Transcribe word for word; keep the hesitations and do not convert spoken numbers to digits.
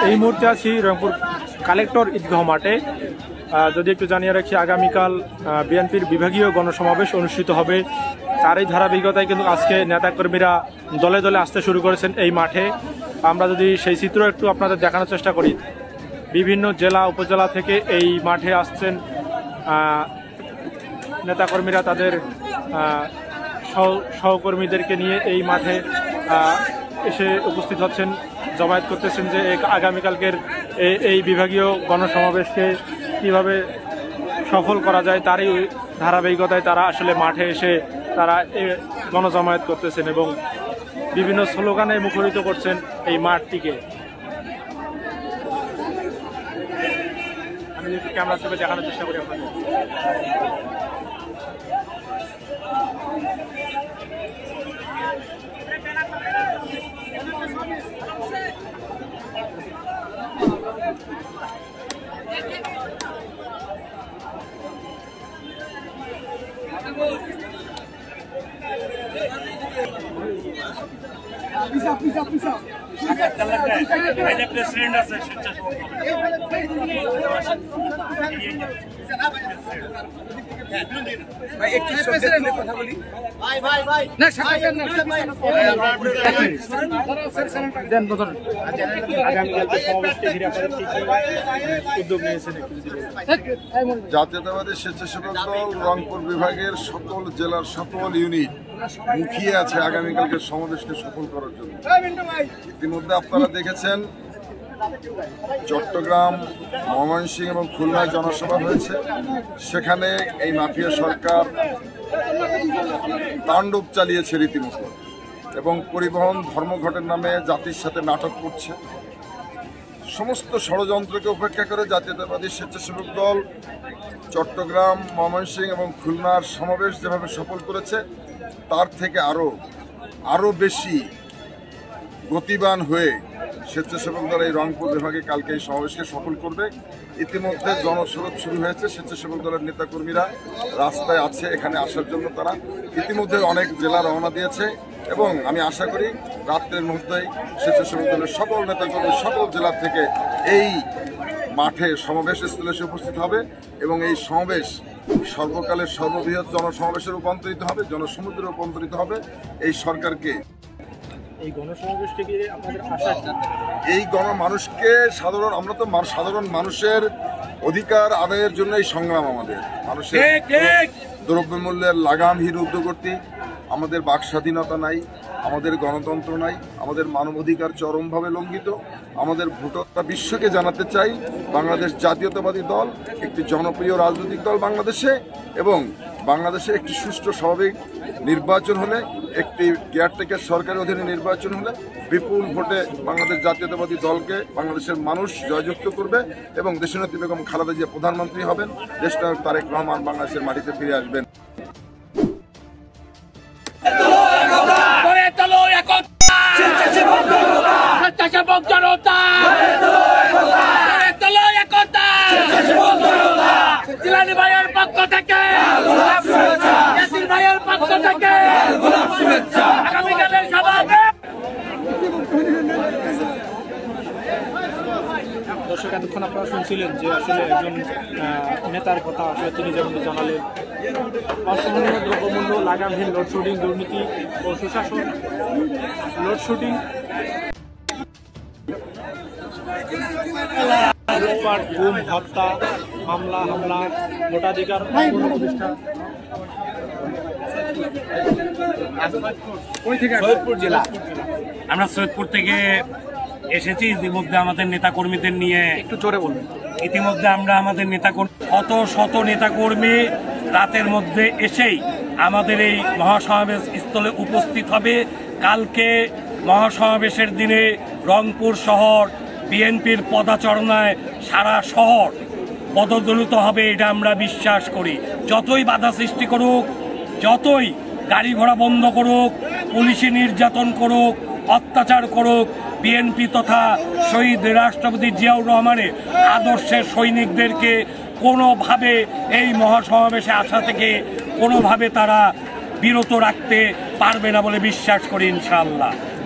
এই মুহূর্তে আছি রংপুর কালেক্টর ঈদগাহ মাঠে। যদি একটু জানিয়ে রাখি, আগামীকাল বিএনপির বিভাগীয় গণসমাবেশ অনুষ্ঠিত হবে। তারই ধারাবাহিকতায় কিন্তু আজকে নেতাকর্মীরা দলে দলে আসতে শুরু করেছেন এই মাঠে। আমরা যদি সেই চিত্র একটু আপনাদের দেখানোর চেষ্টা করি, বিভিন্ন জেলা উপজেলা থেকে এই মাঠে আসছেন নেতাকর্মীরা তাদের সহকর্মীদেরকে নিয়ে এই মাঠে এসে উপস্থিত হচ্ছেন, জমায়েত করতেছেন যে আগামীকালকের এই বিভাগীয় গণসমাবেশকে কীভাবে সফল করা যায় তারই ধারাবাহিকতায় তারা আসলে মাঠে এসে তারা গণজমায়েত করতেছেন এবং বিভিন্ন স্লোগানে মুখরিত করছেন এই মাঠটিকে। আমি যদি ক্যামেরা থেকে দেখানোর চেষ্টা করি আপনাদের। Pisa, pisa, pisa. Ada presiden আছে ভাই একটু প্রেসিডেন্টের কথা বলি। ভাই ভাই ভাই না সাক্ষাৎকার না দেন বদল আগামীকালকে সমাবেশকে ঘিরে আপনারা কি উদ্যোগ নিয়েছেন একটু যদি বলেন। জাতীয়তাবাদী স্বেচ্ছাসেবক দল রংপুর বিভাগের সকল জেলার সকল ইউনিট মুখিয়ে আছে আগামীকালকে সমাবেশকে সফল করার জন্য। ইতিমধ্যে আপনারা দেখেছেন চট্টগ্রাম, ময়মনসিংহ এবং খুলনায় জনসভা হয়েছে। সেখানে এই মাফিয়া সরকার তাণ্ডব চালিয়েছে রীতিমতো এবং পরিবহন ধর্মঘটের নামে জাতির সাথে নাটক করছে। সমস্ত ষড়যন্ত্রকে উপেক্ষা করে জাতীয়তাবাদী স্বেচ্ছাসেবক দল চট্টগ্রাম, ময়মনসিংহ এবং খুলনার সমাবেশ যেভাবে সফল করেছে তার থেকে আরও আরও বেশি গতিবান হয়ে স্বেচ্ছাসেবক দল এই রংপুর বিভাগে কালকে এই সমাবেশকে সফল করবে। ইতিমধ্যে জনস্রোত শুরু হয়েছে, স্বেচ্ছাসেবক দলের নেতাকর্মীরা রাস্তায় আছে এখানে আসার জন্য। তারা ইতিমধ্যে অনেক জেলা রওনা দিয়েছে এবং আমি আশা করি রাত্রের মধ্যেই স্বেচ্ছাসেবক দলের সকল নেতাকর্মী সকল জেলা থেকে এই মাঠে সমাবেশ স্থলে এসে উপস্থিত হবে এবং এই সমাবেশ সর্বকালের সর্ববৃহৎ জনসমাবেশে রূপান্তরিত হবে, জনসমুদ্রে রূপান্তরিত হবে। এই সরকারকে এই গণসমাবেশকে ঘিরে আপনাদের আশা কি? এই গণমানুষকে সাধারণ আমরা তো সাধারণ মানুষের অধিকার আদায়ের জন্য এই সংগ্রাম। আমাদের মানুষের দ্রব্যমূল্যের লাগামহীন ঊর্ধ্বগতি, আমাদের বাক স্বাধীনতা নাই, আমাদের গণতন্ত্র নাই, আমাদের মানবাধিকার চরমভাবে লঙ্ঘিত। আমাদের ভোটাররা বিশ্বকে জানাতে চাই বাংলাদেশ জাতীয়তাবাদী দল একটি জনপ্রিয় রাজনৈতিক দল বাংলাদেশে, এবং বাংলাদেশে একটি সুষ্ঠু স্বাভাবিক নির্বাচন হলে, একটি কেয়ারটেকার সরকারের অধীনে নির্বাচন হলে বিপুল ভোটে বাংলাদেশ জাতীয়তাবাদী দলকে বাংলাদেশের মানুষ জয়যুক্ত করবে এবং দেশনেত্রী বেগম খালেদা জিয়া প্রধানমন্ত্রী হবেন, দেশনায়ক তারেক রহমান বাংলাদেশের মাটিতে ফিরে আসবেন। দর্শক, এতক্ষণ আপনারা শুনছিলেন যে আসলে একজন নেতার কথা, আসলে তিনি যেমন জানালেন অসহনীয় দ্রব্যমূল্য, লাগামহীন লোডশেডিং, দুর্নীতি ও সুশাসন, লোডশেডিং, লুটপাট, গুম, হত্যা, মামলা হামলা, ভোটাধিকার প্রতিষ্ঠা। সৈয়দপুর জেলা, আমরা সৈয়দপুর থেকে এসেছি। ইতিমধ্যে আমাদের নেতাকর্মীদের নিয়ে একটু জোরে বলবেন। ইতিমধ্যে আমরা আমাদের নেতাকর্মী শত শত নেতাকর্মী রাতের মধ্যে এসেই আমাদের এই মহাসমাবেশ স্থলে উপস্থিত হবে। কালকে মহাসমাবেশের দিনে রংপুর শহর বিএনপির পদাচরণায় সারা শহর পদদলিত হবে, এটা আমরা বিশ্বাস করি। যতই বাধা সৃষ্টি করুক, যতই গাড়ি ঘোড়া বন্ধ করুক, পুলিশি নির্যাতন করুক, অত্যাচার করুক, বিএনপি তথা শহীদ রাষ্ট্রপতি জিয়াউর রহমানের আদর্শের সৈনিকদেরকে কোনোভাবে এই মহাসমাবেশে আসা থেকে কোনোভাবে তারা বিরত রাখতে পারবে না বলে বিশ্বাস করি ইনশাআল্লাহ।